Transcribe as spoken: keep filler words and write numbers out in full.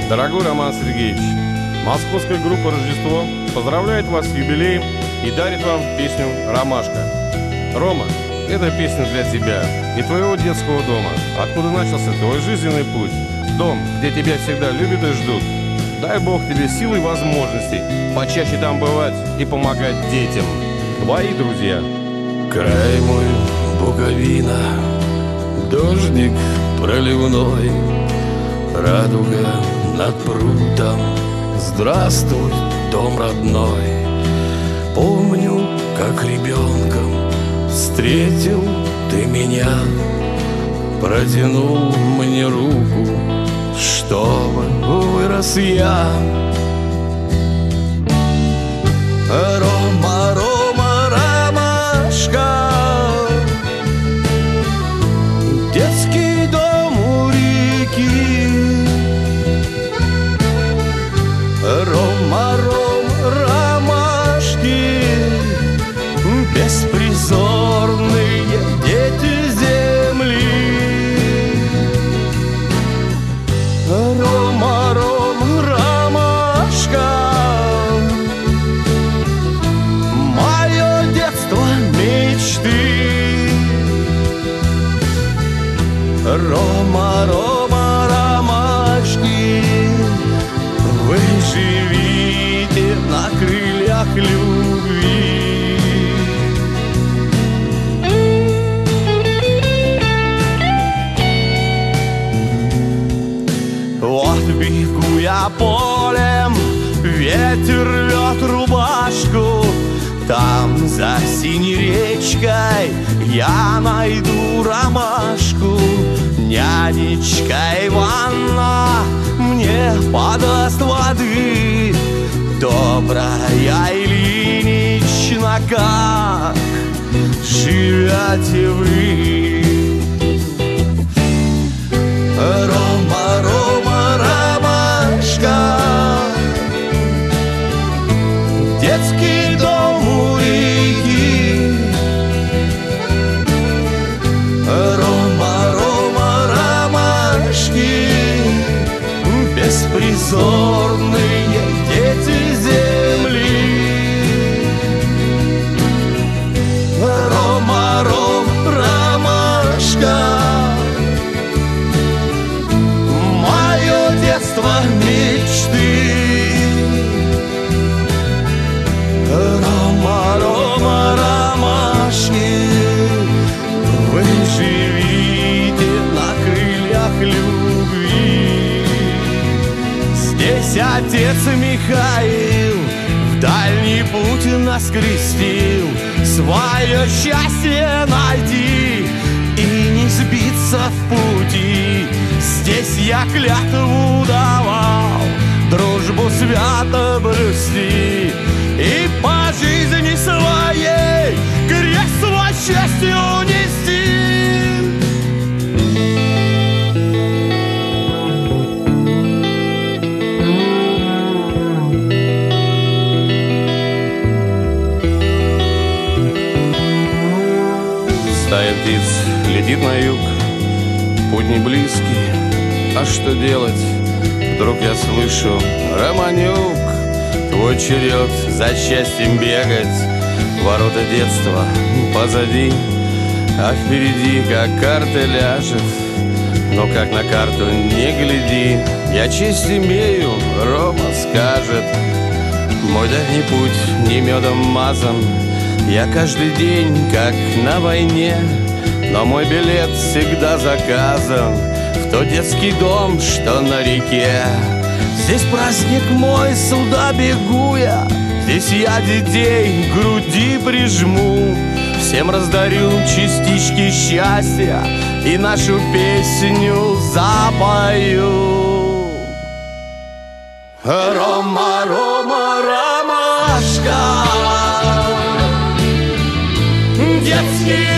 Дорогой Роман Сергеевич, московская группа «Рождество» поздравляет вас с юбилеем и дарит вам песню «Ромашка». Рома, эта песня для тебя и твоего детского дома, откуда начался твой жизненный путь. Дом, где тебя всегда любят и ждут. Дай Бог тебе сил и возможностей почаще там бывать и помогать детям. Твои друзья. Край мой, Буковина, дождик проливной, радуга над прудом. Здравствуй, дом родной. Помню, как ребенком встретил ты меня, протянул мне руку, чтобы вырос я. Рома, Рома, ромашка, детский дом у реки. Рома, Рома, ромашки, беспризорные дети земли. Рома, Рома, ромашка, мое детство мечты. Рома, Рома, ромашки, вы живите на крыльях любви. Вот бегу я полем, ветер рвет рубашку. Там за синей речкой я найду ромашку. Нянечка Иванна мне подаст воды. Добрая Ильинична, как живете вы? Рома, Рома, ромашка, детский дом у реки. Рома, Рома, ромашки, беспризорные дети земли. Рома, Рома, ромашка, мое детство мечты. Рома, Рома, ромашки, вы живите на крыльях любви. Здесь отец Михаил в дальний путь нас крестил. Свое счастье найди и не сбиться в пути. Здесь я клятву давал дружбу свято блюсти и по жизни своей крест свой счастью нести. Стая птиц летит на юг, путь не близкий, а что делать? Вдруг я слышу: Романюк, твой черед за счастьем бегать. Ворота детства позади, а впереди как карта ляжет. Но как на карту не гляди, я честь имею, Рома скажет. Мой дальний путь не медом мазан, я каждый день как на войне. Но мой билет всегда заказан в тот детский дом, что на реке. Здесь праздник мой, сюда бегу я. Здесь я детей к груди прижму. Всем раздарю частички счастья и нашу песню запою. Рома, Рома, ромашка, детский